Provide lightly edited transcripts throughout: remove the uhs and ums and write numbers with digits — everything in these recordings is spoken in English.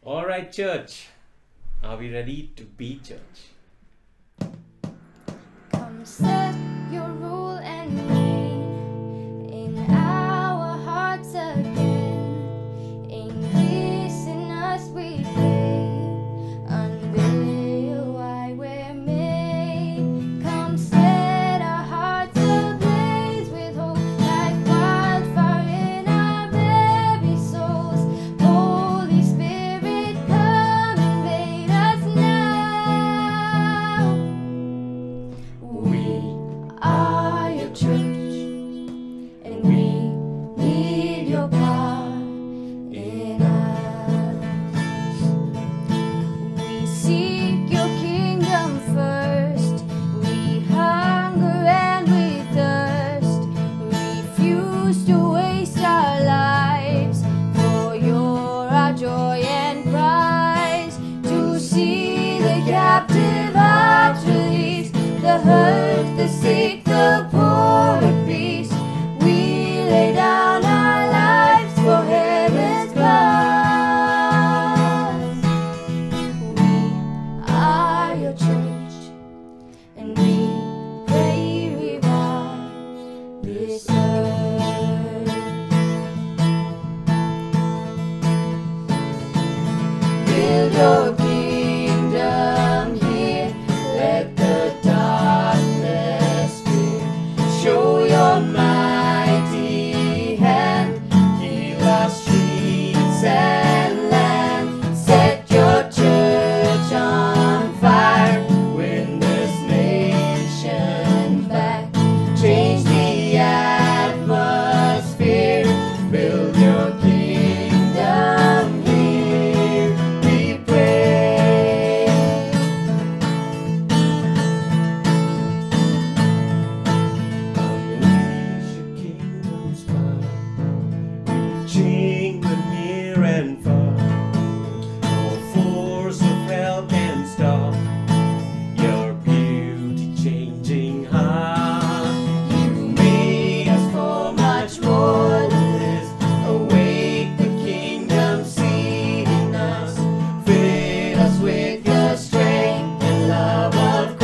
All right, church. Are we ready to be church? Come set your rule and reign in our hearts again. Increase in us, we pray. Unveil why we're made. Come set our hearts ablaze with hope like wildfire in our very souls. Holy Spirit, come invade us now. We are your church, and we need your power in us. We seek your kingdom first. We hunger and we thirst. Refuse to waste our lives, for you're our joy and prize. To see the captive hearts released, the hurt, the sick, the poor at peace. We lay down our lives for heaven's cause. We are your church, and we pray revive this earth. Build your kingdom here, let the darkness fear. Show your mighty hand, heal our streets and land. Set your church on fire, win this nation back. Change the atmosphere, build your kingdom here, we pray. Unleash your kingdom's power, reaching the near and far. No force of hell can stop your beauty changing heart. You made us for much more than this. Awake the kingdom seed in us, fill us with your strength and love of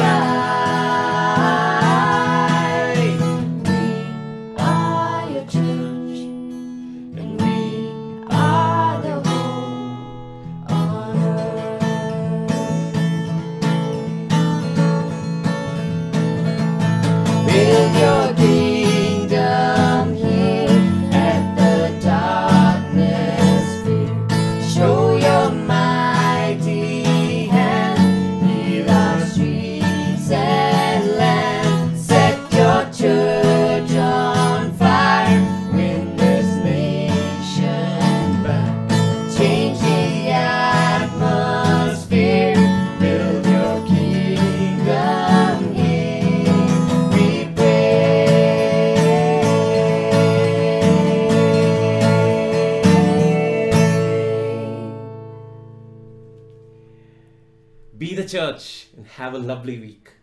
Christ. We are your church, and we are the hope on earth. Build your kingdom here, at the darkness fear. Show your mighty hand, heal our streets and land. Set your church on fire, win this nation back. Change the atmosphere, build your kingdom here, we pray. Be the church and have a lovely week.